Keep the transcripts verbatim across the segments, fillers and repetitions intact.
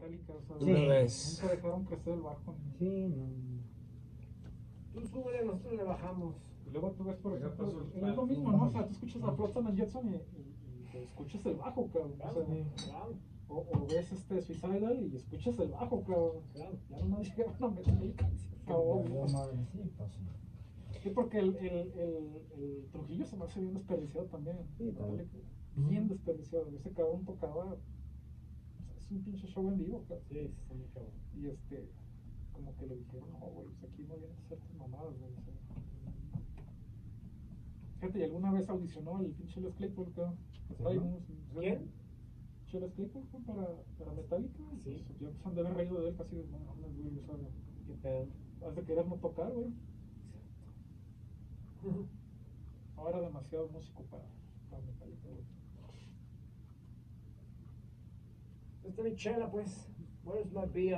Metallica, o sea, Sí. Una vez. nunca dejaron crecer el bajo. Ni... Sí, no. Tú súbele, nosotros le bajamos. Y luego tú ves, por Ya ejemplo, pasó el es plan. lo mismo, ¿no? O sea, tú escuchas a Flotsam and Jetsam y, y, y te escuchas el bajo, cabrón. O, sea, Claro, o, o ves este Suicidal y escuchas el bajo, cabrón. claro. Ya nomás llegaron a Metallica y se acabó. No, güey. madre, sí, pues sí. Sí, porque el, el, el, el Trujillo se me hace bien desperdiciado también. Sí, también. Bien desperdiciado. Ese cabrón tocaba. O sea, es un pinche show en vivo, cabrón. Sí, sí, está muy cabrón. Y este. Como que le dijeron, no, güey, pues aquí no vienes a hacer tus mamadas, güey. O sea, fíjate, y alguna vez audicionó el pinche Les Claypool, cabrón. Trae unos- ¿Quién? Che, Les Claypool fue para, para Metallica. y Sí. Pues, ya pues han de haber reído de él casi de no mames, güey, o sea, ¿Qué pedo? has de querer no tocar, güey. Ahora demasiado músico para, para Metallica, güey. Esta es mi chela, pues. Where's my beer?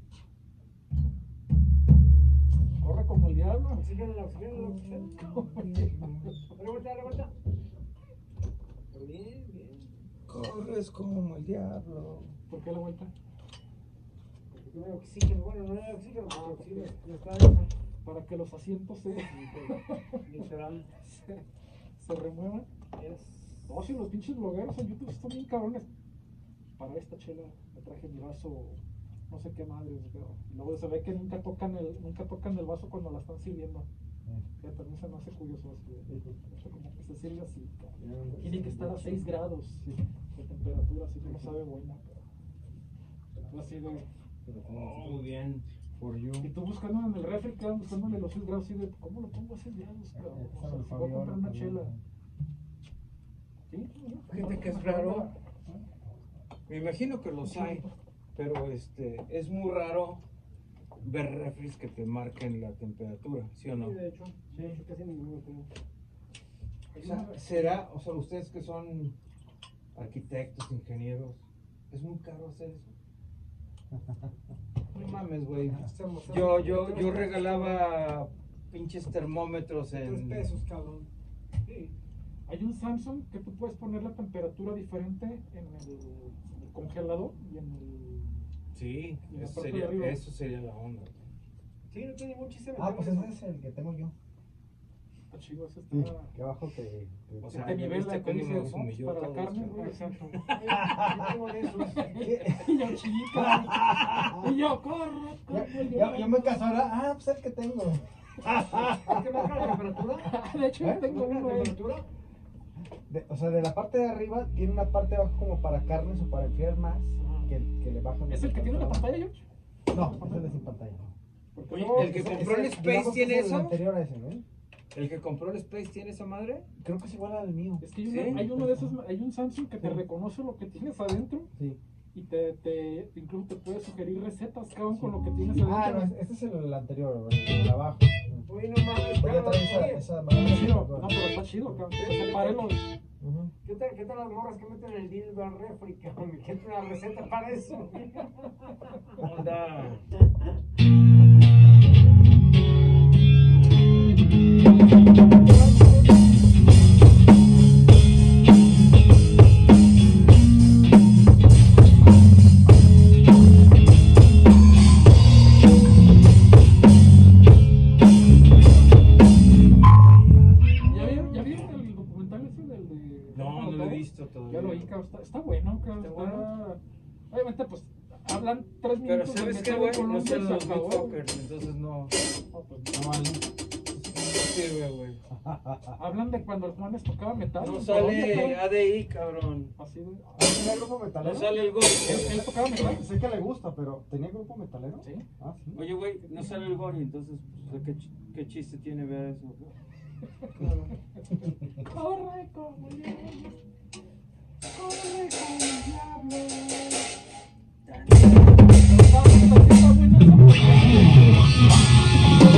Corre como el diablo. Oxígeno, oxígeno, oxígeno. Dale vuelta, dale vuelta. Pero bien, bien. Corres como el diablo. ¿Por qué la vuelta? Porque no hay oxígeno. Bueno, no hay oxígeno, porque el oxígeno no está dentro. Para que los asientos se, Literal. se, se remuevan. Es. No, si los pinches blogueros en YouTube están bien cabrones. Para esta chela me traje mi vaso, no sé qué madres, pero y luego se ve que nunca tocan el, nunca tocan el vaso cuando la están sirviendo. Que también se me hace curioso así. O sea, como que se sirve así, cabrón. Tiene que estar a seis grados de temperatura, así que no sabe buena, pero tú así de. Oh, muy bien. For you. Y tú buscando en el refri, cabrón, buscándole los seis grados, así de, ¿cómo lo pongo a seis grados, cabrón? O sea, si voy a comprar una chela. ¿Sí? Fíjate que es raro. Me imagino que los hay, pero este es muy raro ver refris que te marquen la temperatura, ¿sí o no? Sí, de hecho. Sí, casi ninguno tengo. O sea, será, o sea, ustedes que son arquitectos, ingenieros, es muy caro hacer eso. No mames, güey. Yo, yo, yo regalaba pinches termómetros Tres en pesos, cabrón. Sí. Hay un Samsung que tú puedes poner la temperatura diferente en el, en el congelador y en el... Sí, Y en la eso parte de sería, arriba. eso sería la onda. Sí, no tiene mucho chiste. Ah, pues ese es el que tengo yo. Está chido, ese Sí, está... que abajo te. te- O O sea, sea, ya nivel viste de cómo nos dice, ¿no? humilló Para la todos, carne, cabrón. güey, exacto. Yo tengo de esos. Y yo, chica. Y yo, corre, Ya, corre. ya, ya me casó ahora. Ah, pues el que tengo. ¿Es que marca la temperatura? De hecho, yo tengo ¿Marca uno la ahí. temperatura? De- o sea, de la parte de arriba tiene una parte de abajo como para carnes o para enfriar más. Que, que le bajan. ¿Es el que tiene la pantalla, George? No, ese es de sin pantalla. Porque Oye, luego- el que Ese- compró el ese, Space digamos que tiene es el eso. anterior a ese, ¿no? ¿El que compró el Space tiene esa madre? Creo que es igual al mío. Es que hay, ¿Sí? uno, hay uno de esos, hay un Samsung que te reconoce lo que tienes adentro Sí. y te, te incluso te puede sugerir recetas, cabrón, con lo que tienes adentro. Ah, no, este es el anterior, el de abajo. Oye, no mames, Pues ya trae esa, oye, esa Está madre. chido. No, pero está chido, cabrón. Que separe los... Ujú. ¿Qué tal, ¿Qué tal las morras que meten el dildo al refri, cabrón? ¿Qué es una receta para eso? Onda. ¿Ya vieron, ¿Ya vieron el documental ese del de... No, no lo he visto todavía. Ya lo vi, cabrón. Está, está bueno, cabrón. ¿Está Está... Obviamente, pues, hablan tres Pero minutos ¿sabes de qué, metal güey? con No los son y se los acabó. Bitfuckers, entonces no, No, pues, No vale. no sirve, güey. hablan de cuando el Juanes tocaba metal. No en sale Colombia, A D I, cabrón. cabrón. Así de... ¿Tenía grupo metalero? No sale el ¿Él, Gori. él tocaba metal? Sé que le gusta, pero ¿tenía grupo metalero? Sí. Ah, sí. Oye, güey, no sale el Gori, entonces, pues, ¿qué, ch- qué chiste tiene ver eso? Corre como el diablo. Corre como el diablo. Está- está- está buena esa música.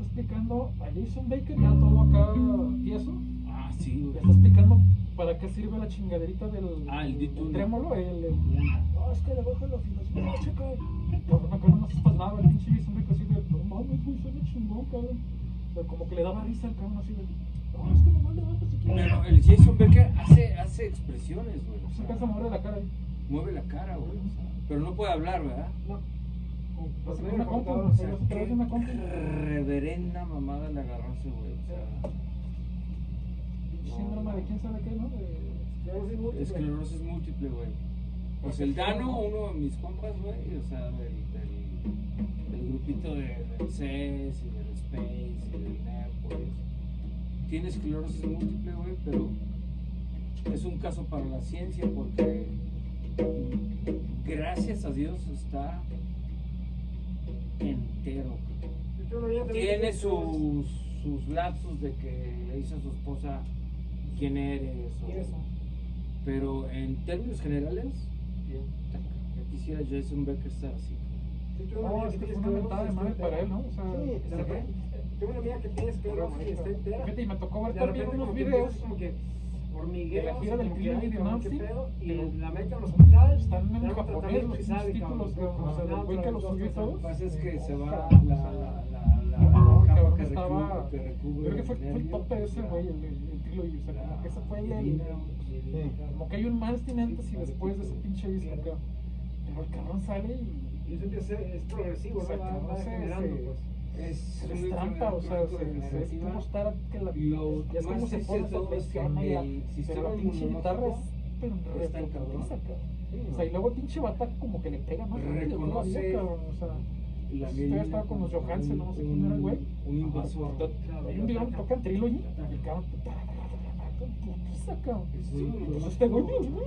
explicando a Jason Baker, ya todo acá tieso. Ah, sí, Le güey. está explicando para qué sirve la chingaderita del, Ah, el del D-Tuner. trémolo. El, el, no, es que le baja la afinación. No, checa. Cabrón, acá no nos espasnaba el pinche Jason Baker así de, no mames, güey, suena chingón, cabrón. O sea, como que le daba risa al cabrón así de, no, es que nomás le baja si quieres. Pero el Jason Becker hace, hace expresiones, güey. o Se sea, empieza a mover la cara ahí. mueve la cara, güey. o sea, pero no puede hablar, ¿verdad? No. Así Pues con una mira, compu, computadora, o o sea, sea, a través de una compu. Reverenda mamada le agarró ese güey. O sea, Pinche síndrome de quién sabe qué, ¿no? De... esclerosis múltiple. esclerosis múltiple, güey. Pues el Dano, uno de mis compas, güey, o sea, del, del, del grupito de, del C E S y del Space y del N E P, pues, tiene esclerosis múltiple, güey, pero es un caso para la ciencia porque gracias a Dios está entero. Yo no había también- Tiene sus, sus lapsos de que le dice a su esposa quién eres, o- Y eso. pero en términos generales, Bien. yo quisiera Jason Becker estar así. Sí, tengo una No, amiga es que que tiene fue una esclerosis, mentada de está madre entera. para él, ¿no? O sea, Sí, De repente, tengo una amiga que tiene esclerosis y está entera. fíjate, y me tocó ver De también repente unos como que videos. empiezas como que hormigueo, de la gira del como que, Cleveland ay, cabrón, qué Dynasty, pedo, y pero la meten al hospital, están en dan un japonés tratamiento los y sale, títulos, cabrón. cabrón, o sea, del güey que los subió y todo. Lo que pasa es que se va la, Cabrón, la, o sea, la, la, no, la cabrón, capa que estaba- recubre, que recubre Creo que fue, el fue el nervio. tope ese, güey, el, el, el trilo, y o sea, como que ese fue el, el- Sí. como que hay un más antes y después de ese pinche disco, cabrón. Pero el cabrón sale y Y eso empieza a ser, es progresivo, O sea, ¿no? Va, que no va se- degenerando, se- pues. Es se una les trampa, o sea, enfermedad se, se, es crónico-degenerativa. como estar que la, Lo ya es como más se triste pone, de se todo es que presiona y la, el pero sistema la pinche guitarra es inmunológico pero está en cabrón. repetiza, cabrón. O sea, y luego el pinche bata como que le pega más rápido Reconoce todavía, cabrón, o sea, la yo ya estaba con los Johansen, no sé quién era el güey. Un invasor. Hay un video que toca en Trilogy y el cabrón con putiza, cabrón. Entonces este güey,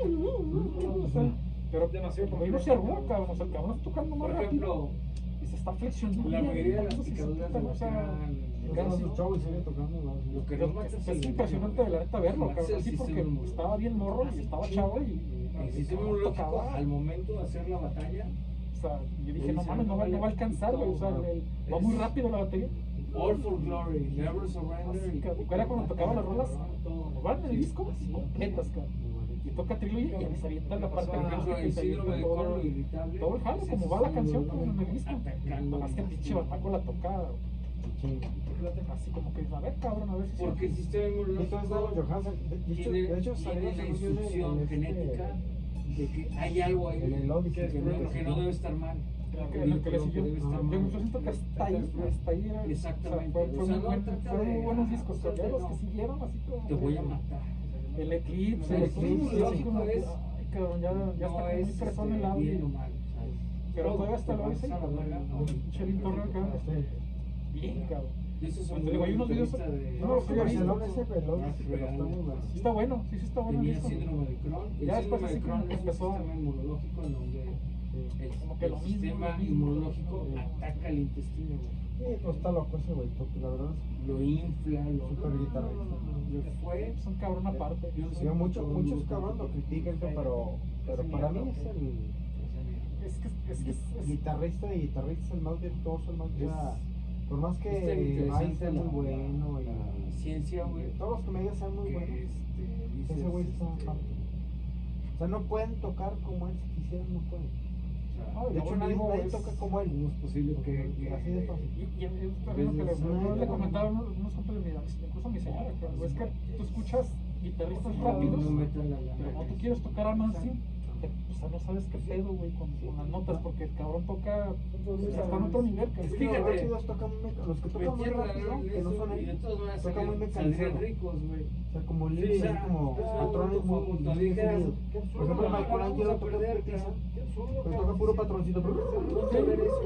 o sea, pero Demasiado el güey no se arruga, cabrón, o sea, el cabrón está tocando más Por rápido ejemplo, y se está flexionando. la mayoría de las entonces, picaduras de o sea, bacán, Los casi, los chavos siguen tocando. ¿no? lo que Pero nos mata es es el impresionante de la neta verlo, Mata cabrón, el así sistema porque inmunológico. estaba bien morro y estaba chavo y, y El sistema cabrón inmunológico, tocaba. al momento de hacer la batalla, O sea, yo dije, no mames, no va, no va a alcanzar, güey, o sea, el- va muy rápido la batería. All for Glory, Never Así, Surrender. cabrón, era cuando tocaba las rolas, como van en el disco, completas, cabrón. Y toca Trilogy y se avienta la parte Por ejemplo, acústica y el se avienta síndrome de todo, colon irritable. todo el jalo, ese como es va la el canción, síndrome cabrón, en el disco. atacando Más que el pinche bataco la toca, así como que, a ver, cabrón, a ver si... Porque el sistema Y entonces Dano inmunológico Johansen, de, de hecho, tiene, de hecho tiene salieron la anuncios en- instrucción en este- genética de que hay algo ahí en el Odyssey, que, no, que no debe estar mal. que, lo que le siguió. debe estar Yo, mal. yo siento que hasta ahí, hasta ahí era, Exactamente. o sea, fue, fue O sea, muy no buen- trata fueron de, muy buenos ah, discos, o sea, pero ya los no. que siguieron así como Te voy a que- matar. el Eclipse, El el Eclipse, Eclipse así como que, es- ay, cabrón, ya, ya No está como muy es fresón el este, audio. bien o mal, ¿sabes? Pero todavía hasta lo Te dice, vas a la verga. Chelín Torre acá, Sí. bien, cabrón. Y esos son Te digo, hay unos videos- entrevistas de- no, No, sí, sí, ya vi. Barcelona ese pero Ah, pero está muy bueno. Sí está bueno, sí, sí está bueno el Tenía disco. síndrome de Crohn. El Ya después síndrome de así como Crohn que es un empezó a- sistema inmunológico en donde el, Como que el lo mismo, sistema lo mismo. inmunológico ataca el intestino, güey. Sí, pues está loco ese güey, porque la verdad es Lo infla, lo Súper guitarrista. Le fue. Es un cabrón aparte. Yo no sé Digo, mucho, muchos, pero muchos me gusta cabrones lo mucho. critican, pero, pero para mí es el Es que es, que es, es- guitarrista de guitarrista, es el más virtuoso, el más Es- ya, por más Es tan que Miles interesante sea la, muy bueno y la ciencia, güey. todos los que me digan sean muy que, buenos, este, dices, ese güey está este, aparte. O sea, no pueden tocar como él si quisieran, no pueden. o sea, No, y De hecho, luego nadie, vivo nadie es- toca como él. ¿cómo es posible que, que Así de fácil. Y, y es también lo que le, yo le comentaba a unos, unos compas de mi edad, incluso a mi señora, que es que tú escuchas guitarristas rápidos, no metan la lana? pero como tú quieres tocar a más, sí, te- o sea, no sabes qué pedo, güey, con, con las notas, porque el cabrón toca, está en otro nivel, que Es que Fíjate, los rápidos tocan muy meca- los que tocan muy Metieron rápido, en que no eso son y de ahí, todas maneras tocan muy saldrían- saldrían mecanizados. ricos, güey. O sea, como Sí, líneas, o sea, como pues, patrones muy, como muy dijeras, definidos. qué Por absurdo, ejemplo, no, Michelangelo vamos a toca perder, putiza, qué absurdo, pero cabrón. toca puro patroncito. Vamos a ver eso,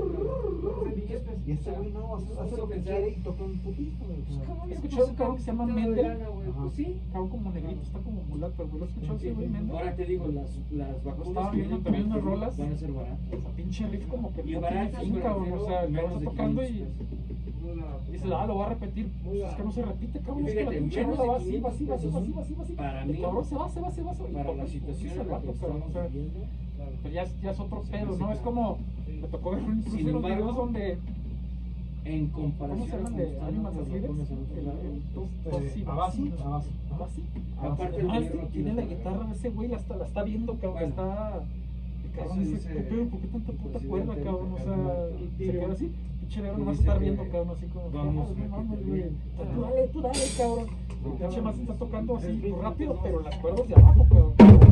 Y este güey no, hace, hace lo que quiere y toca un putiza, güey. O sea, ¿He escuchado un cabrón que se llama Mendel? Ajá. Pues sí. cabrón como negrito, está como mulato, güey, ¿lo has escuchado ese güey, Mendel? Ahora te digo, las, las vacunas Estaba que viendo vienen también con unas COVID rolas. van a ser baratas. O sea, pinche riff como que Y no tiene baratas, fin, me cabrón, refiero, o sea, el menos cabrón de está tocando y quinientos pesos. dices, ah, lo voy a repetir. Muy Es que no se repite, cabrón, es que la Fíjate, pinche menos rola de va así, va así, va así, va así, quinientos va así, va así. Para El mí, cabrón se va, se va, se va, se va. y Para toca la y situación se en la va, que cabrón, estamos o sea, viviendo, pero ya, es- ya es otro Se me pedo, hace ¿no? Es que- como, me tocó ver incluso Sin unos embargo- videos donde en ¿Cómo comparación se llaman con de los Animal tonos, Leaders? los tonos en El, otros el, lados. Este, Abasi, Abasi. Abasi. Aparte el Ah, güey este no tiene la tiene guitarra, ese güey la está, la está viendo, cabrón, Bueno. está... El cabrón Eso dice, dice ¿qué pedo? ¿Por qué tanta el puta presidente cuerda, cabrón? O sea, Alberto. se queda así, pinche negro Y nomás dice está que viendo, cabrón, así como... vamos "Ah, no a mames, repetir güey. bien". Tú dale, tú dale, cabrón. El pinche más está tocando así, Sí, sí, pues, rápido, sí. pero las cuerdas de abajo, cabrón.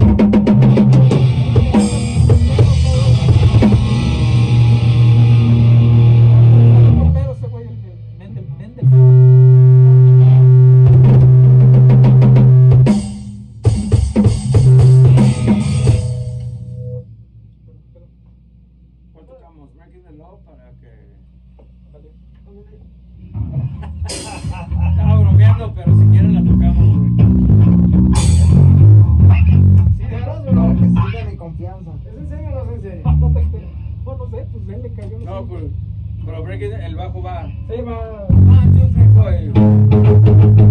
Pero ese güey, el, el Mendel, Mendel. ¿Cuál tocamos? Breaking the Law para que. Estaba bromeando, pero si quieren la tocamos, güey. Sí, de verdad, Para güey. que sientan mi confianza. ¿Es en serio o no es en serio? No, no sé, pues él le cayó. No, pues, pero Breaking el bajo va. Se va. One, two, three, four.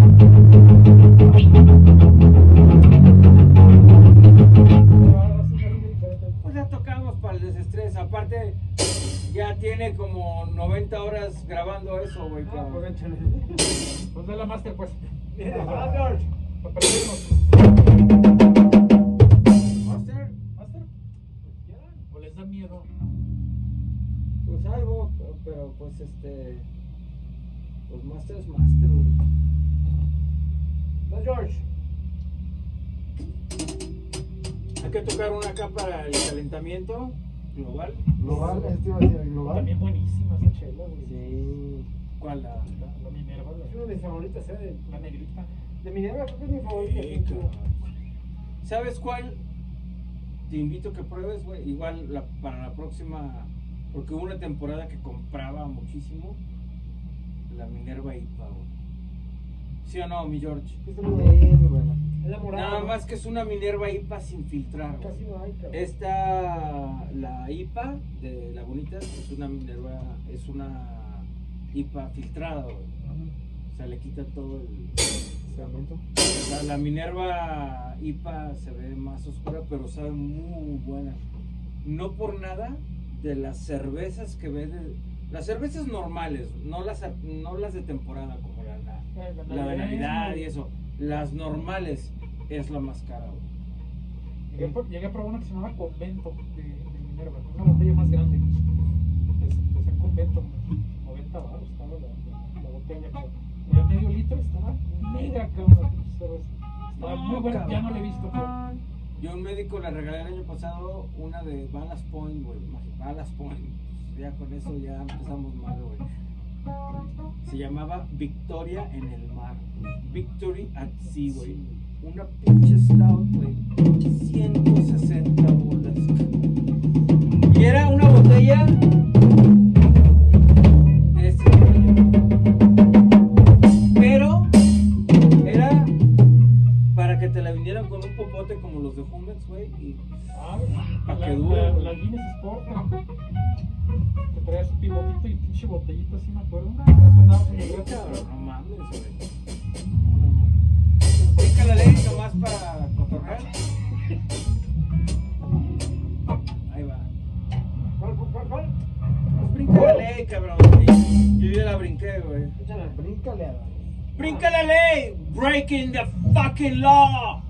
Pues la tocamos para el desestrés. Aparte, ya tiene como noventa horas grabando eso, güey. Ah, cabrón. pues échale. Pues de la master, pues. Ah, George. Para perdernos. Master, ¿Master? ¿O les da miedo? pues algo, pero pues este. Pues Master es Master, güey. No, George. Hay que tocar una acá para el calentamiento global. Global, este iba a decir, global. También buenísima esa chela, güey. Sí. ¿Cuál? La, La, la Minerva, Es una la, de mis favoritas, ¿eh? De, la negrita. de Minerva creo que es mi favorita. Sí, cabrón. ¿Sabes cuál? Te invito a que pruebes, güey. Igual la- para la próxima. Porque hubo una temporada que compraba muchísimo la Minerva I P A, güey. ¿Sí o no, mi George? Es Sí, muy buena. muy buena. Es la morada. Nada ¿no? más que es una Minerva I P A sin filtrar, güey. Casi no hay, cabrón. Esta, la I P A de Lagunitas es una Minerva, es una I P A filtrada, güey. O sea, le quita todo el... Cemento. La, la Minerva I P A se ve más oscura, pero sabe muy buena. No por nada de las cervezas que venden, las cervezas normales, no las, no las de temporada como la, la, la de Navidad y eso. Las normales es la más cara, güey. Llegué, a pro- llegué a probar una que se llamaba Convento de, de Minerva, una botella más grande. Es- Decía Convento, noventa baros estaba la, la, la botella. cabrón. Era medio litro, estaba negra, cabrón, la pinche cerveza. Estaba No, muy buena, ya cabrón. no la he visto, cabrón. Yo a un médico le regalé el año pasado una de Ballast Point, güey. Imagi- Ballast Point. Pues ya con eso ya empezamos mal, güey. Se llamaba Victoria en el mar. Victory at Sea, güey. Una pinche stout, güey. ciento sesenta bolas. Y era una botella de este tamaño. Pero era para que te la vinieran con un popote como los de Hummels, güey. Y Ah, Pa' la, que dure, la, güey. la Guinness Sport, ¿no? Que traía su pivotito y pinche botellita, así me acuerdo. Andaba con el Sí, reto. cabrón, no mames, güey. No, no, no. Pica la ley nomás para cotorrear. Ahí va. ¿Cuál, cuál, cuál, cuál? Pues brinca la ley, cabrón. Yo ya la brinqué, güey. Échala. Bríncale a la. Brinca la ley. Breaking the fucking law.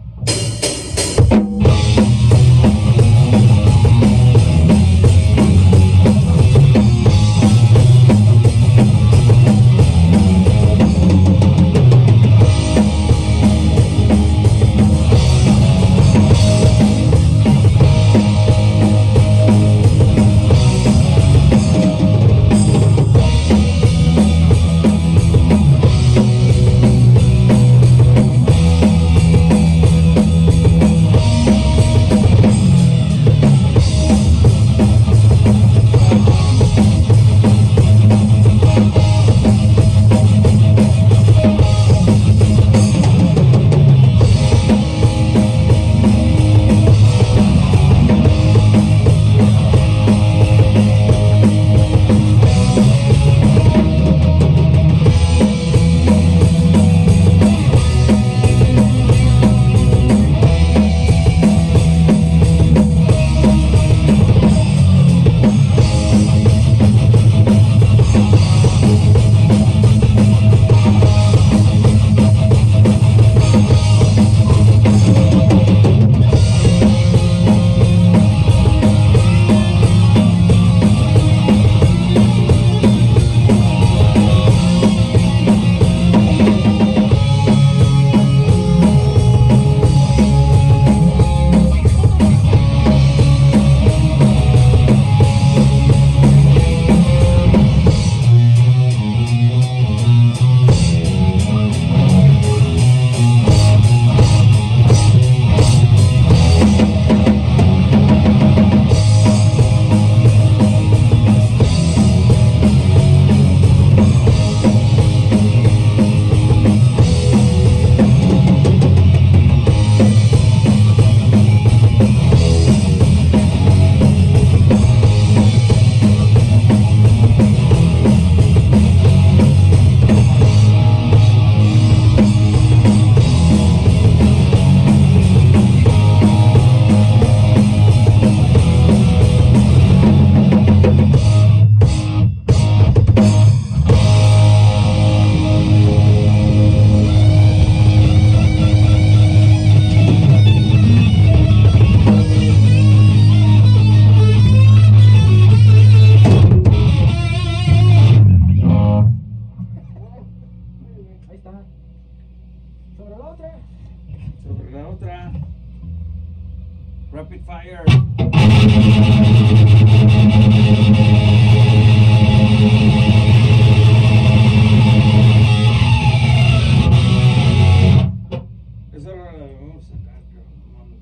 Esa rola la vamos a sacar, cabrón. No mames.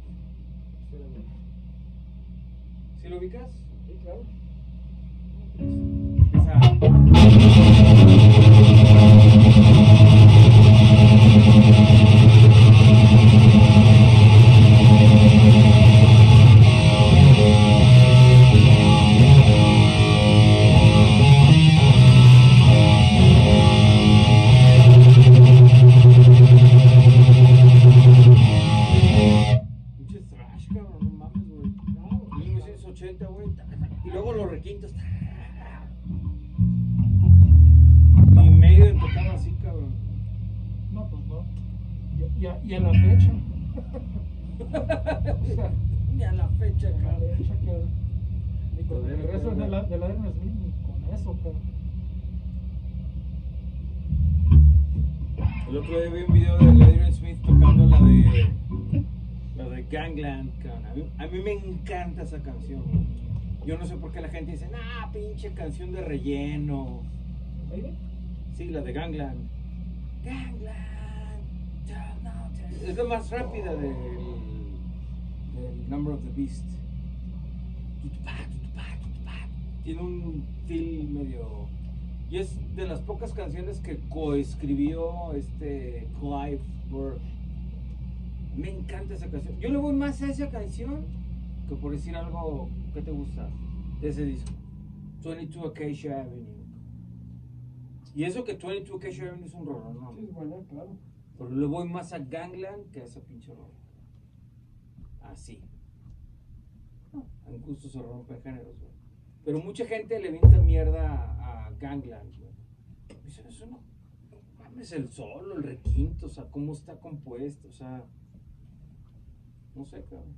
¿Sí lo ubicas? Sí, claro. Empieza. Pinche thrash, cabrón, no mames, güey. mil novecientos ochenta, güey. ta, ta, Y luego los requintos. ta, Ni medio tocaba así, cabrón. No, pues no. Y, y, a, y a la fecha. O sea, Ni a la fecha, a la cabrón. fecha que. Ni con el Todavía regreso no. de la, de la Iron Smith, ni con eso, pero. El otro día vi un video de Adrian Smith tocando la de. La de Gangland, cabrón. A mí, a mí me encanta esa canción, güey. Yo no sé por qué la gente dice, nah, pinche canción de relleno. ¿Oye? Sí, la de Gangland. Gangland. turn out the- Es la más rápida del, del Number of the Beast. Tutupá, tutupá, tutupá. Tiene un feel medio. Y es de las pocas canciones que coescribió este Clive Burr. Me encanta esa canción. Yo le voy más a esa canción que por decir algo que te gusta de ese disco. veintidós Acacia Avenue. Y eso que veintidós Acacia Avenue es un rollo, ¿no? Sí, es buena, claro. Pero le voy más a Gangland que a esa pinche rola. Así. En gusto se rompen géneros, güey. Pero mucha gente le avienta mierda a, a Gangland, güey. Dicen, eso no. Mames, el solo, el requinto, o sea, cómo está compuesto, o sea. No sé, cabrón.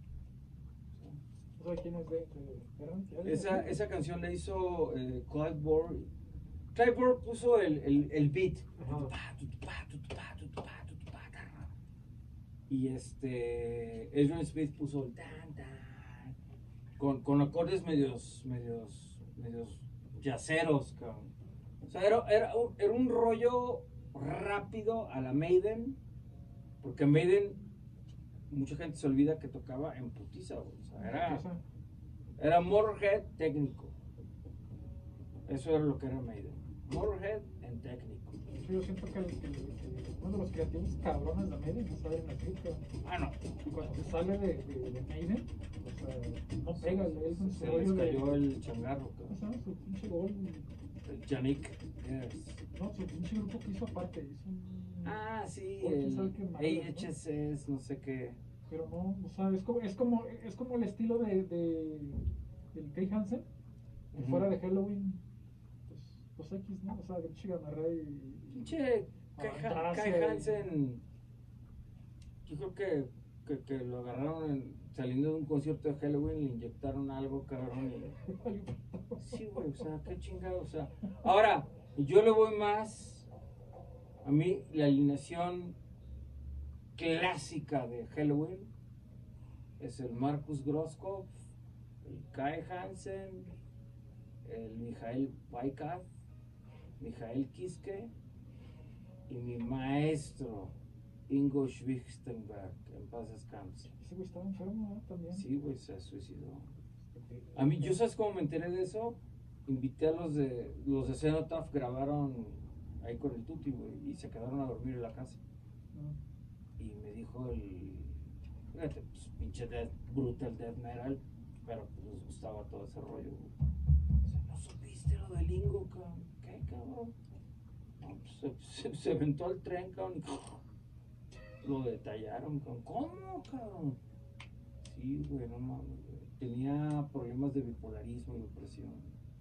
No sé quién es de. de- ¿eran? ¿Eran? Esa, esa canción la hizo eh, Clive Burr. Clive Burr puso el, el, el beat. Ajá. Tutupá, tutupá, tutupá, tutupá, tutupá, tarra. Y este. Adrian Smith puso el tan, tan. Con, con acordes medios. medios. medios yaceros, cabrón. O sea, era, era, un, era un rollo rápido a la Maiden. Porque Maiden. Mucha gente se olvida que tocaba en putiza, güey. O sea, era. Esa. Era Motorhead técnico. Eso era lo que era Maiden. Motorhead en técnico. Sí, yo siento que, el, que, el- que uno de los creativos cabrones de Maiden es Adrian Smith, pero Ah, no. cuando se sale de, de, de Maiden, o sea, no pega, le es un Se rollo les de. cayó el changarro, ¿Cómo cabrón. se llama? Su pinche gol. El Yannick. Yes. No, su pinche grupo que hizo aparte. Hizo un. Ah, sí, Porque el sabe qué madres, ¿no? A H S S, no sé qué. Pero no, o sea, es como, es como, es como el estilo de, de del Kai Hansen, que Ujú. fuera de Halloween, pues, pues X, ¿no? O sea, de pinche gamarra y. Pinche Kai Han- Avantasia Kai y- Hansen. Yo creo que, que, que lo agarraron en- saliendo de un concierto de Halloween, le inyectaron algo, cabrón. Y... Sí, güey, o sea, qué chingado, o sea. Ahora, yo le voy más. A mí, la alineación clásica de Halloween es el Marcus Groskopf, el Kai Hansen, el Mijael Weikat, Mijael Kiske y mi maestro Ingo Schwichtenberg, en paz descanse. Ese güey estaba enfermo, ¿no? También. Sí, güey, se suicidó. A mí, ¿yo sabes cómo me enteré de eso? Invité a los de los de Cenotaph, grabaron ahí con el Tuti, güey, y se quedaron a dormir en la casa. No. Y me dijo el, fíjate, pues pinche death, brutal death metal, pero pues les gustaba todo ese rollo, güey. O sea, ¿no supiste lo del Ingo, cabrón? ¿Qué, cabrón? No, pues, se, se, se aventó al tren, cabrón, y lo detallaron, cabrón. ¿Cómo, cabrón? Sí, güey, no mames, güey. Tenía problemas de bipolarismo y depresión.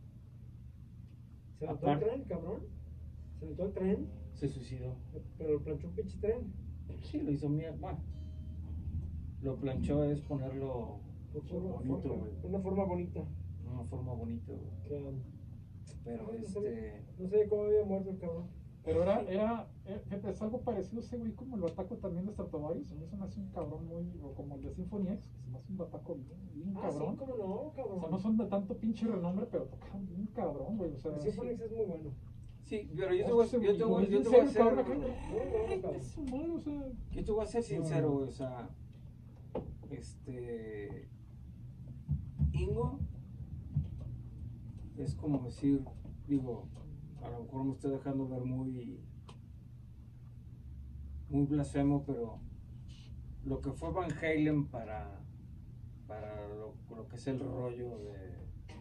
Se notó el Aparte- tren, cabrón. Se notó el tren, Se suicidó. pero lo planchó un pinche tren. Sí, lo hizo mierda. Bueno, lo planchó es ponerlo Por forma- bonito, forma- güey. una forma bonita. De una forma bonita, güey. Que, Pero no, este. sabía, no sabía cómo había muerto el cabrón. Pero era, era, eh, fíjate, es algo parecido ese güey como el bataco también de Stratovarius. A mí se me hace un cabrón muy, o como el de Symphony X, que se me hace un bataco bien, bien Ah, cabrón. sí, cómo no, cabrón. O sea, no son de tanto pinche renombre, pero tocan bien cabrón, güey. O sea, El Symphony X es muy bueno. Sí, pero yo te voy, ese yo güey, te lo voy, ves yo en te voy a serio, ser, cabrón, acá, Muy bueno, ay, cabrón. su madre, o sea, yo te voy a ser sincero, güey, o sea, este, Ingo es como decir, digo, a lo mejor me estoy dejando ver muy, muy blasfemo, pero lo que fue Van Halen para, para lo, lo que es el rollo de,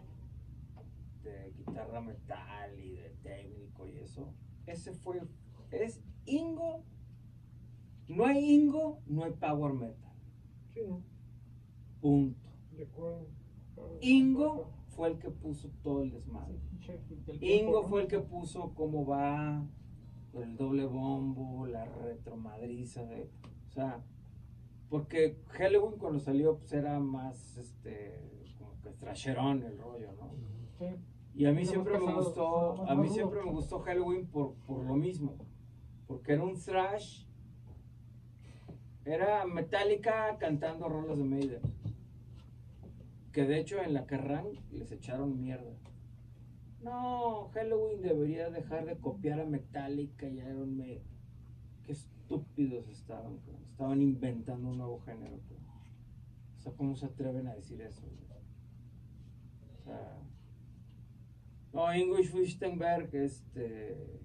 de guitarra metal y de técnico y eso, ese fue, es Ingo. No hay Ingo, no hay power metal. Sí, ¿no? Punto. de acuerdo. Ingo fue el que puso todo el desmadre. Pinche, del tiempo, Ingo ¿no? fue el que puso cómo va el doble bombo, la retromadriza de, o sea, porque Halloween cuando salió pues era más este como que trasherón el rollo, ¿no? Sí. Y a mí Era siempre más me pesado, gustó, más- a más mí duro. siempre me gustó Halloween por, por lo mismo, porque era un thrash, era Metallica cantando rolas de Maiden, que de hecho en la Kerrang les echaron mierda. No, Halloween debería dejar de copiar a Metallica y Iron Maiden. Qué estúpidos estaban, cabrón. Estaban inventando un nuevo género, cabrón. O sea, ¿cómo se atreven a decir eso, güey? O sea, no, Ingo Schwichtenberg, este,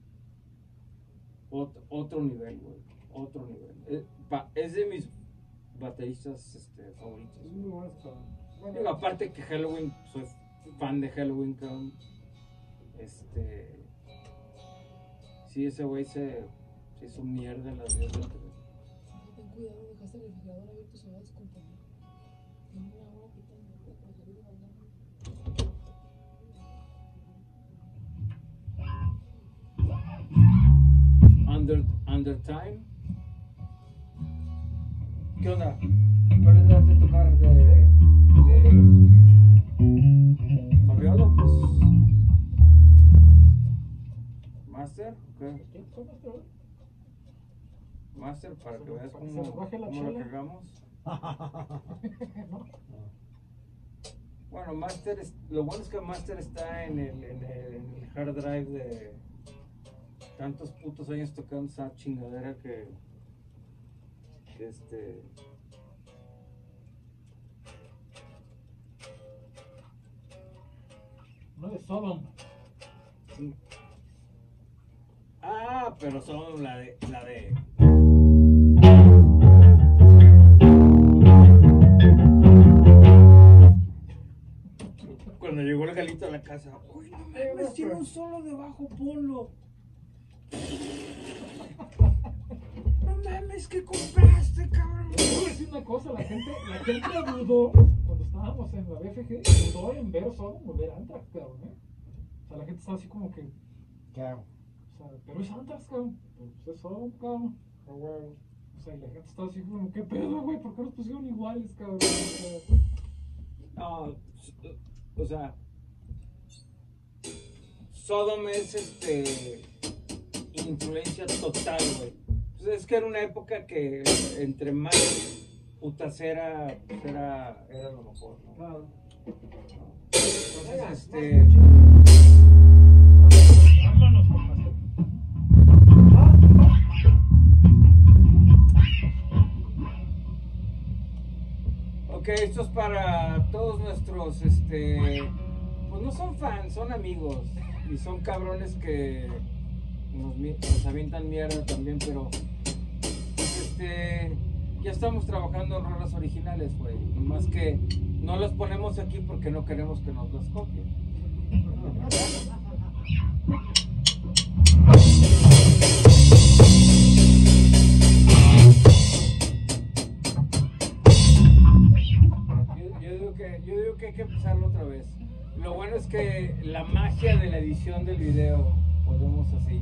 ot- otro nivel, güey, otro nivel. Es, pa- es de mis bateristas este, favoritos. Es muy bueno ese cabrón. Bueno, Digo, aparte que Halloween, soy fan de Halloween, cabrón. Este, sí, ese güey se, se hizo mierda en las vías del tren. Ten cuidado, dejaste el refrigerador abierto, se va a descomponer. Tiene una hora pitando para salir bailando. Under, Under Time. ¿Qué onda? ¿Cuáles vas a tocar de, de Fabiola? Pues Master, ¿qué? ¿Qué? ¿Cómo está, güey? Master para que veas Para que cómo, se baje la cómo lo chela. cagamos. ¿No? Bueno, Master, es, lo bueno es que Master está en el, en el, en el hard drive de tantos putos años tocando esa chingadera que, que este... No de Sodom. Ah, pero son la de, la de... Cuando llegó el galito a la casa, uy, no mames, tiene un solo de bajo polo. No mames, ¿qué compraste, cabrón? Te voy a decir una cosa, la gente, la gente dudó, cuando estábamos en la B F G, dudó en ver Sodom o ver Anthrax, cabrón, ¿eh? O sea, la gente estaba así como que, ¿Qué hago? o sea, pero es Anthrax, cabrón, pues es Sodom, cabrón. a huevo. O sea, y la gente estaba así como, ¿qué pedo, güey? ¿Por qué los pusieron iguales, cabrón? O sea, No, o sea, Sodom es este influencia total, güey. Pues es que era una época que entre más putacera pues era, era lo mejor, ¿no? Claro. Entonces, Venga, este, vámonos con Master. ok, esto es para todos nuestros, este, pues no son fans, son amigos y son cabrones que nos, mi- nos avientan mierda también, pero pues, este, ya estamos trabajando en rolas originales, güey, más que no las ponemos aquí porque no queremos que nos las copien. Yo, yo digo que, yo digo que hay que empezarlo otra vez. Lo bueno es que la magia de la edición del video podemos así.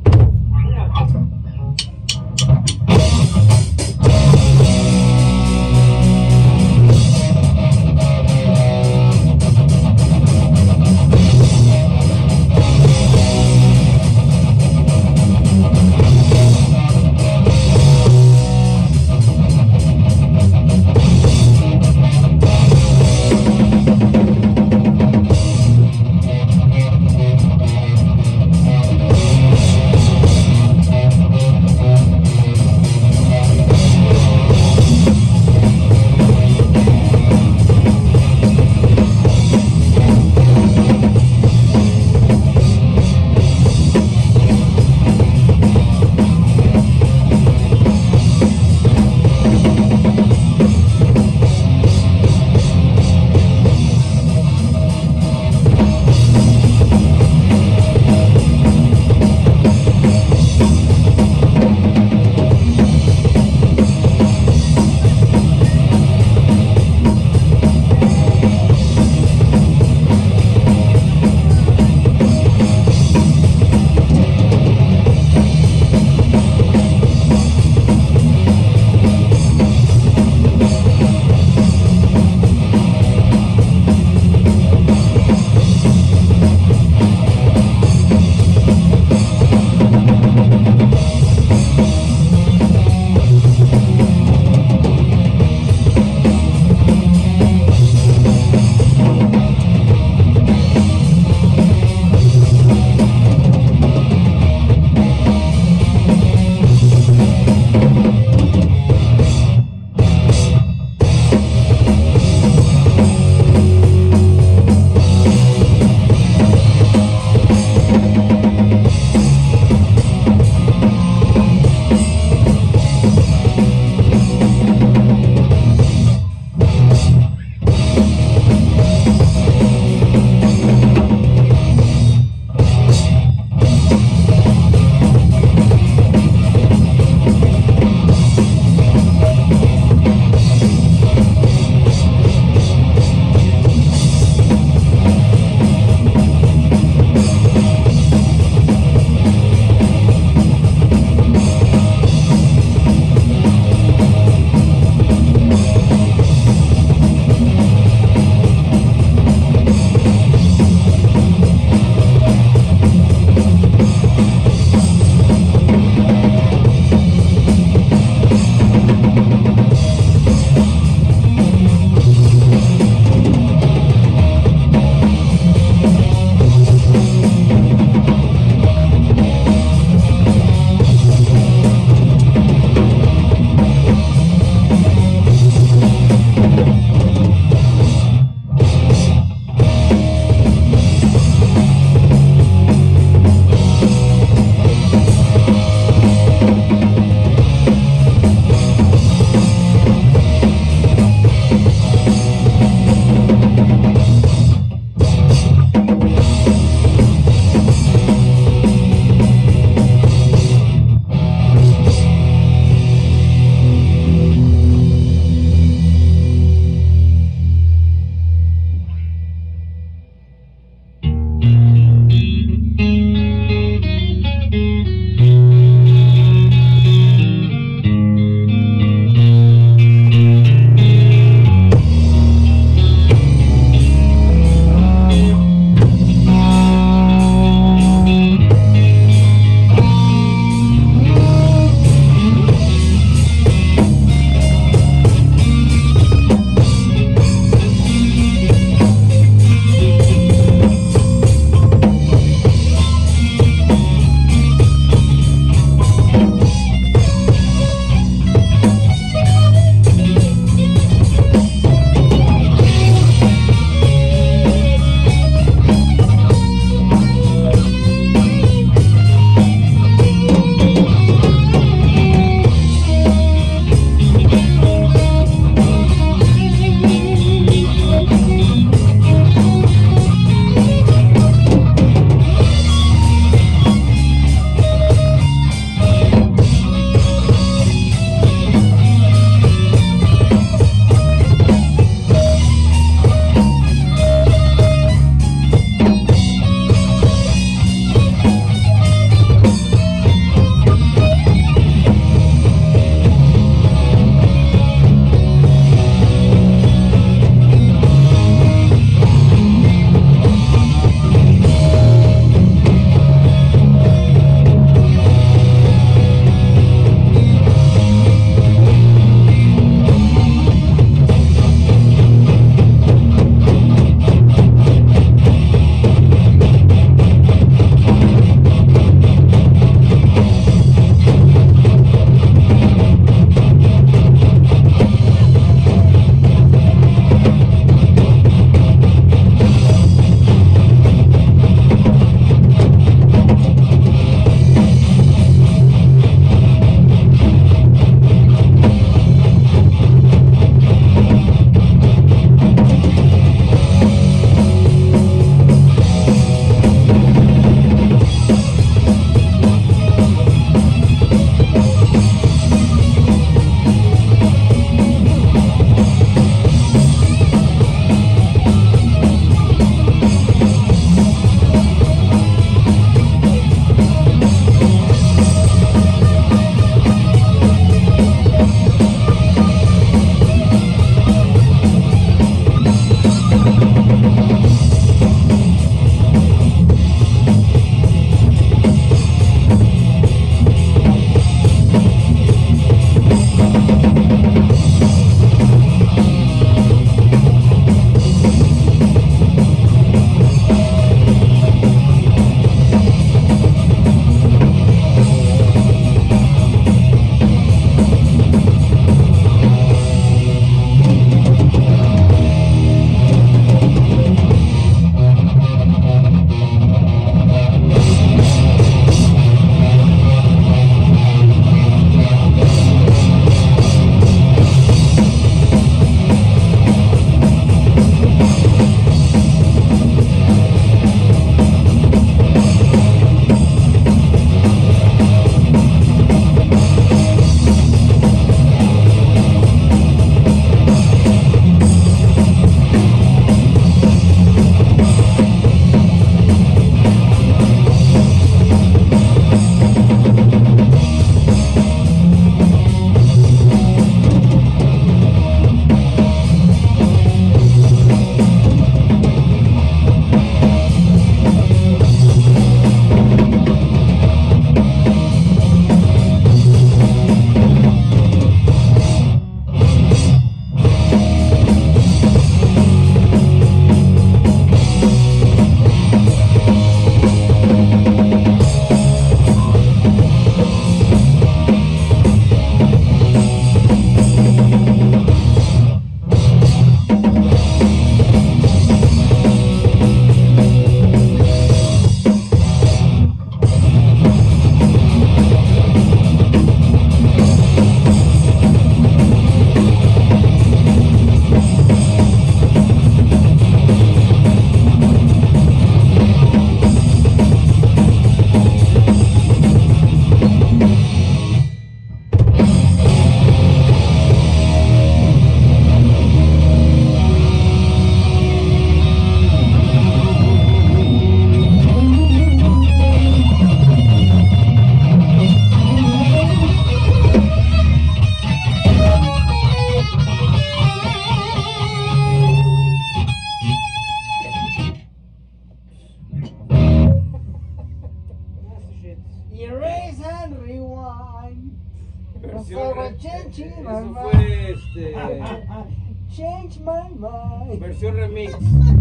Change my Eso mind. fue este. Change my mind. Versión remix.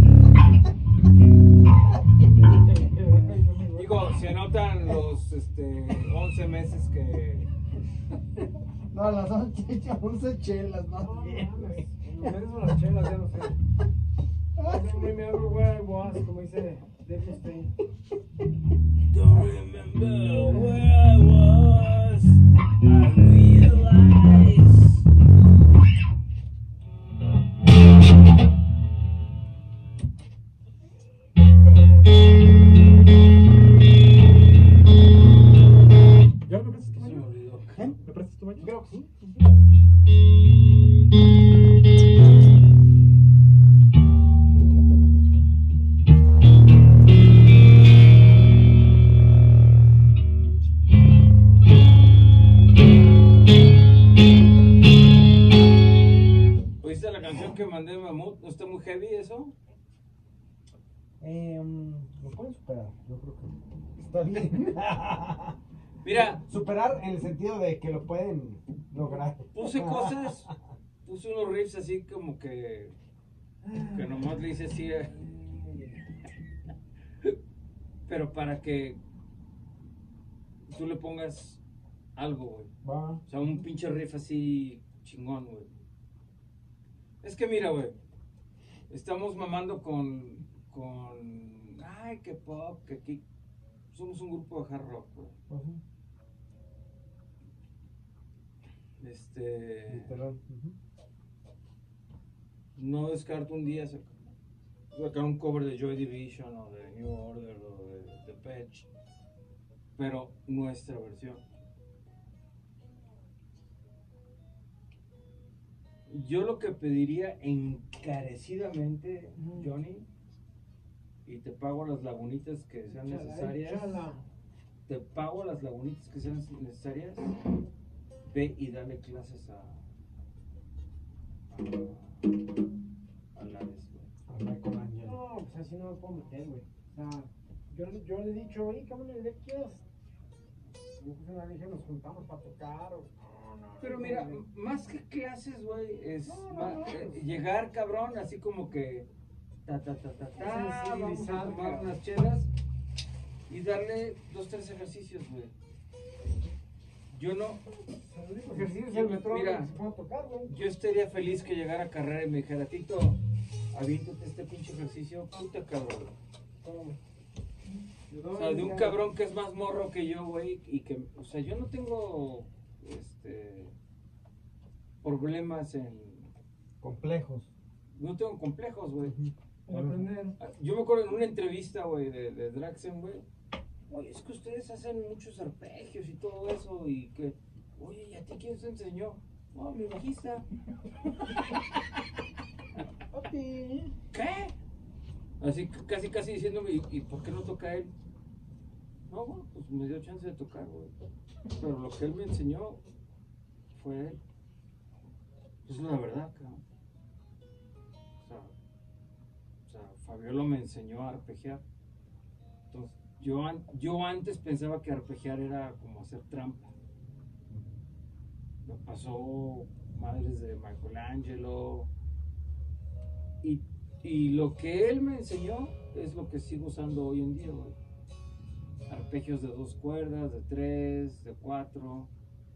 Digo, se notan los este, once meses que. No, las once, once chelas, No, más no bien, mames. güey. En lo menos las chelas, ya no sé. I don't remember where I was, como dice Dave Mustaine. Don't remember where I was. I realize. ¿Ya me prestas tu Se me baño? olvidó. ¿Eh? ¿Me prestas tu baño? Creo que sí. ¿Oíste la canción que mandé Mamut? ¿No está muy heavy eso? Eh, ¿Lo pueden superar? Yo creo que está bien. Mira, Superar en el sentido de que lo pueden lograr. puse cosas, puse unos riffs así como que, que nomás le hice así, eh, pero para que tú le pongas algo, güey. Va. O sea, un pinche riff así chingón, güey. Es que mira, güey, estamos mamando con, con, ay, que pop, que aquí, somos un grupo de hard rock, güey. Ujú. Este, Literal. Ujú. no descarto un día sacar, sacar un cover de Joy Division o de New Order o de Depeche, pero nuestra versión. Yo lo que pediría encarecidamente, Johnny, y te pago las lagunitas que sean Chala, necesarias, chala. te pago las lagunitas que sean necesarias, ve y dale clases a a, a la vez, güey. Hablar con Ángel. No, pues así no me puedo meter, güey. O sea, yo, yo le he dicho, oye, cabrón, ¿qué quieres? Yo pues le dije, nos juntamos para tocar. O... No, no, Pero no, mira, güey. más que clases, güey, es No, no, ma- no. eh, llegar, cabrón, así como que ta ta ta ta ta, vamos a Sensibilizar, tomar cabrón. unas chelas y darle dos tres ejercicios, güey. Yo no, El único ejercicio es Yo- el metro mira. que se puede tocar, güey. yo estaría feliz que llegara a Carrera y me dijera, Tito, aviéntate este pinche ejercicio, puta cabrón. ¿Cómo? O sea, de un cabrón que es más morro que yo, güey, y que, o sea, yo no tengo, este, problemas en, Complejos. no tengo complejos, güey. Para aprender. Yo me acuerdo en una entrevista, güey, de, de Draxen, güey. Oye, es que ustedes hacen muchos arpegios y todo eso, y que, oye, ¿y a ti quién te enseñó? No, mi bajista. Papi. ¿Qué? Así c- casi, casi diciéndome, ¿y, y por qué no toca él? No, bueno, pues me dio chance de tocar, güey. Pero lo que él me enseñó fue él. Es la verdad, cabrón. O sea, o sea, Fabiolo me enseñó a arpegiar. Entonces, yo, an- yo antes pensaba que arpegiar era como hacer trampa. Me pasó madres de Michelangelo. Y, y lo que él me enseñó es lo que sigo usando hoy en día, güey. Arpegios de dos cuerdas, de tres, de cuatro.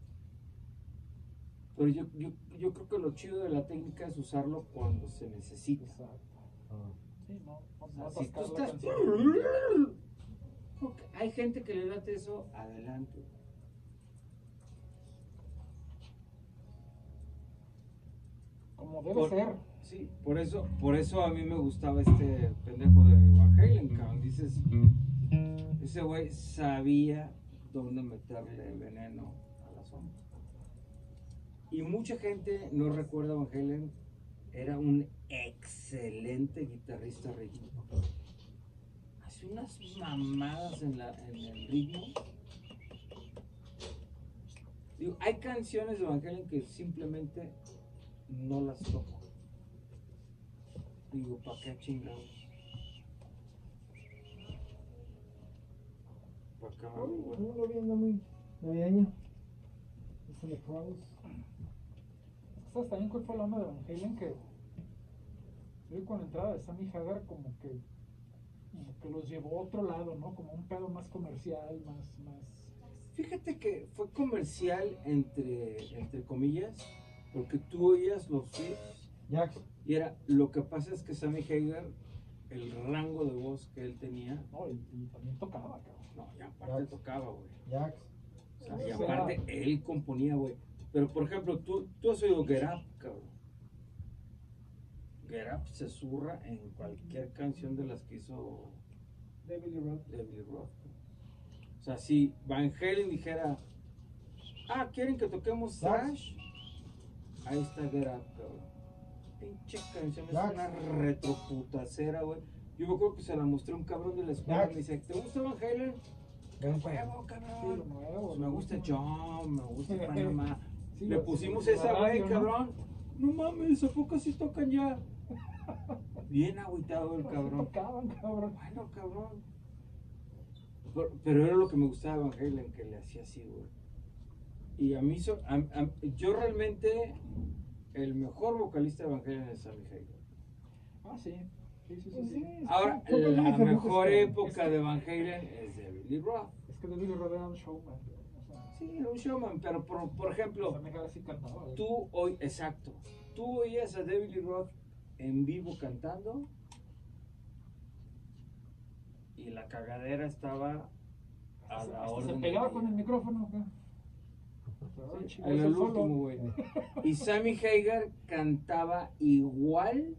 Pero yo, yo, yo creo que lo chido de la técnica es usarlo cuando se necesita. Ah. Sí, no. No, O no sea, si tú atascar la estás... canción. Ok, hay gente que le late eso, adelante. Como debe Por- ser. Sí, por eso, por eso a mí me gustaba este pendejo de Van Halen, cabrón. Dices, ese güey sabía dónde meterle veneno a la sombra. Y mucha gente no recuerda a Van Halen, era un excelente guitarrista rítmico. Hace unas mamadas en, la, en el ritmo. Digo, hay canciones de Van Halen que simplemente no las toco. Digo, ¿para qué chingados? ¿Para qué me hago, güey? No lo vi, anda muy navideño. Es el Crows. ¿Sabes también cuál fue la onda de Van Halen? Que creo que con la entrada de Sammy Hagar como que, como que los llevó a otro lado, ¿no? Como un pedo más comercial, más... más... Fíjate que fue comercial entre, entre comillas, porque tú oías los riffs Jax. y era, lo que pasa es que Sammy Hagar, el rango de voz que él tenía, No, y, y también tocaba, cabrón. no, y aparte Jax. tocaba, güey. Jax. O sea, y O sea, aparte él componía, güey. Pero por ejemplo, tú, tú has oído Get Up, cabrón. Get Up se zurra en cualquier canción de las que hizo David Lee Roth. David Roth. O sea, si Van Halen dijera, ah, ¿quieren que toquemos Trash? Ahí está Get Up, cabrón. Pinche canción, es Jax. una retroputacera, güey. Yo me acuerdo que se la mostré a un cabrón de la escuela y Jax. me dice, ¿te gusta Van Halen? Ven, Huevo, Sí, cabrón. lo nuevo, Pues me lo gusta último. John, me gusta Panamá. Sí, Le lo- pusimos la esa, güey, radio, ¿no? cabrón. No mames, ¿a poco sí tocan ya? Bien agüitado el No, sí cabrón. tocaban, cabrón. Bueno, cabrón. Pero, pero era lo que me gustaba de Van Halen, que le hacía así, güey. Y a mí, so- a- a- yo realmente, el mejor vocalista de Van Halen es Sammy Hagar. Ah, sí. Sí, sí, sí. Pues sí. sí. Ahora, Son cosas la diferentes, mejor cabrón. época de Van Halen es de Billy Roth. Es que David Lee Roth era un showman, o sea, Sí, era un showman, pero por, por ejemplo, Sammy Hagar sí cantaba, güey. tú hoy, exacto, tú oías a David Lee Roth en vivo cantando y la cagadera estaba a Hasta- la hasta orden se del pegaba día. con el micrófono acá. Sí, en el último, güey. Y Sammy Hagar cantaba igual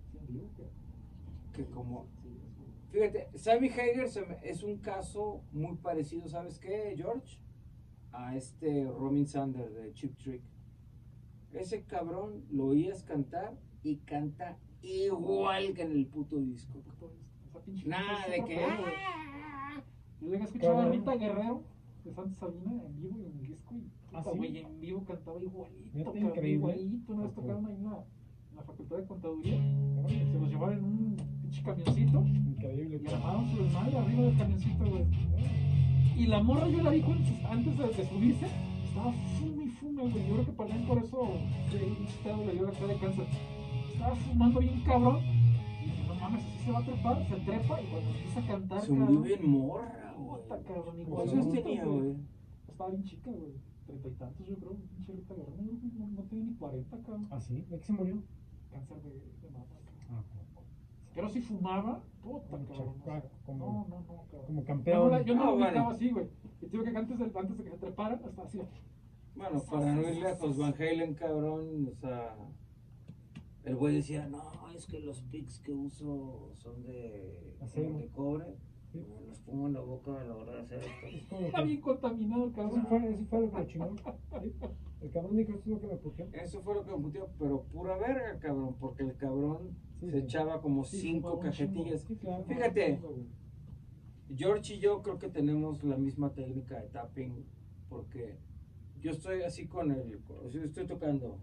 que como... Fíjate, Sammy Hagar se me- es un caso muy parecido, ¿sabes qué, George? A este Robin Sanders de Cheap Trick. Ese cabrón lo oías cantar y canta igual que en el puto disco. Esa pinche Nada es de otro que... pedo, güey. "Ah". Yo llegué a escuchar a Cabrón. Rita Guerrero de Santa Sabina en vivo y en el disco y ¿Ah, puta, sí? güey, en vivo cantaba igualito, Neta, cabrón, increíble. igualito. Una vez Ojo. tocaron ahí en la, en la facultad de contaduría, se los llevaron en un pinche camioncito Increíble. y armaron su desmadre arriba del camioncito, güey. Y la morra yo la vi cuando se- antes de, de subirse, estaba fume y fume, güey. Yo creo que también por eso sí, un pedo le dio la cara de cáncer. Estaba fumando bien cabrón. Y dije, no mames, así se va a trepar, se trepa y cuando empieza a cantar, Se murió cabrón, bien morra, güey. puta, cabrón, ¿Cuántos igualito, años tenía, güey? Estaba bien chica, güey. Treinta y tantos, yo creo. Pinche Rita Guerrero, no, creo que no, no tenía ni cuarenta, cabrón. ¿Ah, sí? ¿De qué se murió? Cáncer de, de mama, cabrón. Ah, Pero si fumaba, puta, Como cabrón. chacuaco, o sea, como- no, no, no, cabrón. como Yo campeón. no, la- yo no Ah, lo bueno. ubicaba así, güey. Y te digo que antes de, antes de que se treparan, hasta así. Bueno, para no ir lejos, Van Halen, cabrón, o sea, el güey decía, no, es que los picks que uso son de, Acero. de cobre, Sí. me los pongo en la boca a la hora de hacer esto. Es como Está que- bien contaminado, Eso cabrón. fue, eso fue lo que lo chingó. El cabrón dijo, esto es lo que me puteó. Eso fue lo que me puteó, pero pura verga, cabrón, porque el cabrón Sí, se sí. echaba como Sí, cinco fumaba un cajetillas. chingo. Sí, claro. Fíjate. George y yo creo que tenemos la misma técnica de tapping, porque yo estoy así con el, o sea, estoy tocando.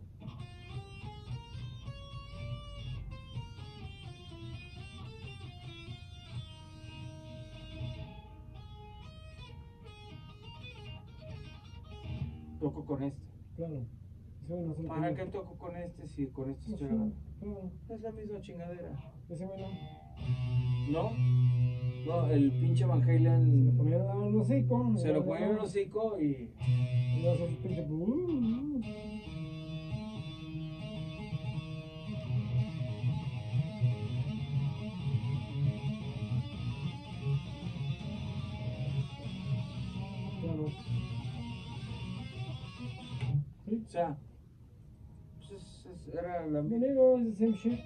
Toco con este. Claro. Ese güey no se lo ¿Para tenía. qué toco con este si con este Pues estoy sí, grabando? claro. Es la misma chingadera. Ese güey no. ¿No? No, el pinche Van Se le Halen ponía el hocico. se lo ponía en el hocico y... Y luego hacía su pinche. uh, uh. Claro. O sea, pues es- es- era la misma. Bienvenido, es the same shit.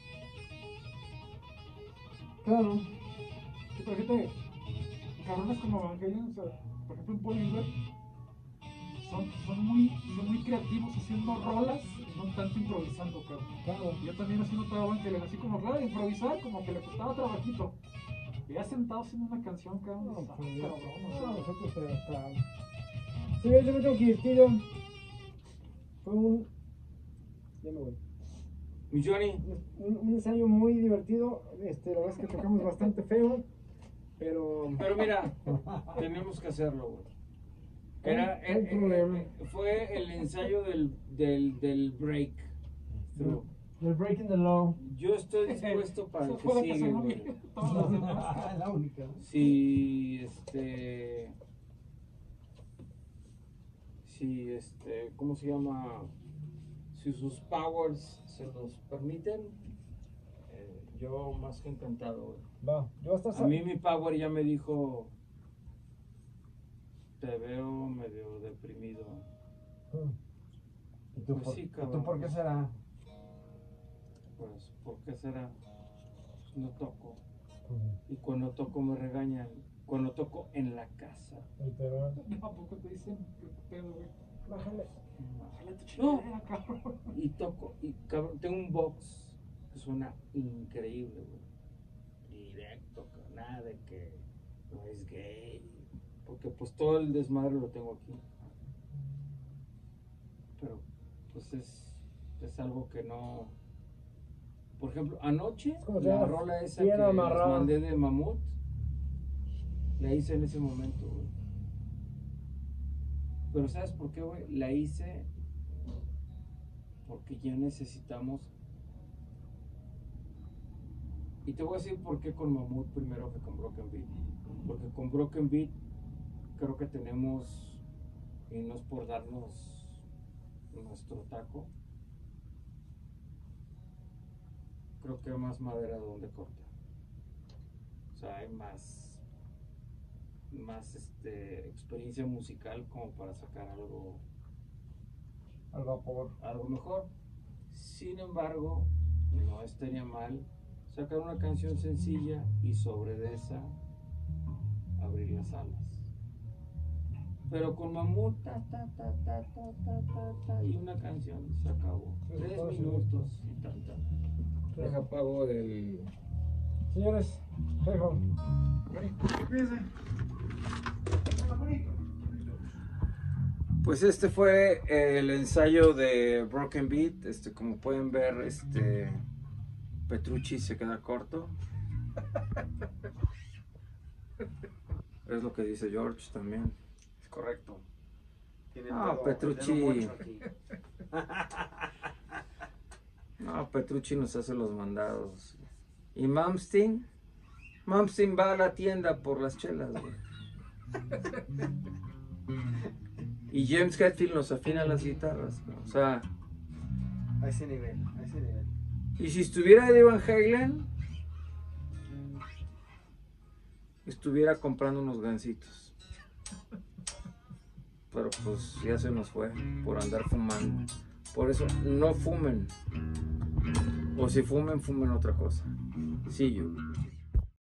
Claro. Sí, pero fíjate, cabrones como Van Halen, o sea, por ejemplo en Paul Gilbert, son, son, muy, son muy creativos haciendo rolas y no tanto improvisando, cabrón. Claro. Y yo también así notaba a Van Halen, así como, claro, improvisar, como que le costaba trabajito. Y ya sentado haciendo una canción, cabrón, No, dices, ah, pues, cabrón, o no, sea, nosotros eh, claro. Sí, yo me tengo que ir, tío. Fue un. Ya me voy. Mi Johnny, Un, un ensayo muy divertido. Este, la verdad es que tocamos bastante feo. Pero. pero mira, tenemos que hacerlo, güey. Era, Hay un eh, problema. eh, fue el ensayo del, del, del break. Estuvo- Del breaking the law. Yo estoy dispuesto para el Eso que fue lo que sigue, sonó güey. bien. Todas las demás. La única. Si, este... Si, este... ¿Cómo se llama? Si sus powers se los permiten, eh, yo más que encantado, güey. Va, yo hasta A mí mi power ya me dijo... Te veo medio deprimido. ¿Y tú, Pues por, sí, ¿y cabrón. tú por qué será? Pues, ¿por qué será? Pues no toco. Y cuando toco me regañan. Cuando toco en la casa. Literal. ¿A poco te dicen qué pedo, güey? Bájale. Bájale tu No. chingadera, cabrón. Y toco, y cabrón, tengo un box que suena increíble, güey. Directo, cabrón, nada de que no es gay. Porque pues todo el desmadre lo tengo aquí. Pero pues es, es algo que no... Por ejemplo, anoche Es como la tener rola esa bien que les amarrado. mandé de Mamut, la hice en ese momento, güey. Pero ¿sabes por qué, güey? La hice porque ya necesitamos. Y te voy a decir por qué con Mamut primero que con Broken Beat. Porque con Broken Beat creo que tenemos, y no es por darnos nuestro taco, creo que hay más madera donde cortar. O sea, hay más, más este, experiencia musical como para sacar algo, Al vapor. algo mejor. Sin embargo, no estaría mal sacar una canción sencilla y sobre de esa abrir las alas. Pero con Mamut, ta, ta, ta, ta, ta, ta, ta, ta, y una canción se acabó. Sí, Tres todo sí. minutos y tanta. Deja apago el... Señores, jejo. Pues este fue el ensayo de Broken Beat. Este, como pueden ver, este Petrucci se queda corto. Es lo que dice George también. Es correcto. Tiene Ah, todo, Petrucci. el dedo mocho aquí. No, Petrucci nos hace los mandados. ¿Y Malmsteen? Malmsteen va a la tienda por las chelas, güey. Y James Hetfield nos afina las guitarras, ¿no? O sea, A ese nivel, a ese nivel. y si estuviera Eddie Van Halen, estuviera comprando unos gancitos. Pero pues ya se nos fue por andar fumando. Por eso no fumen. O si fumen, fumen otra cosa. Sí, yo.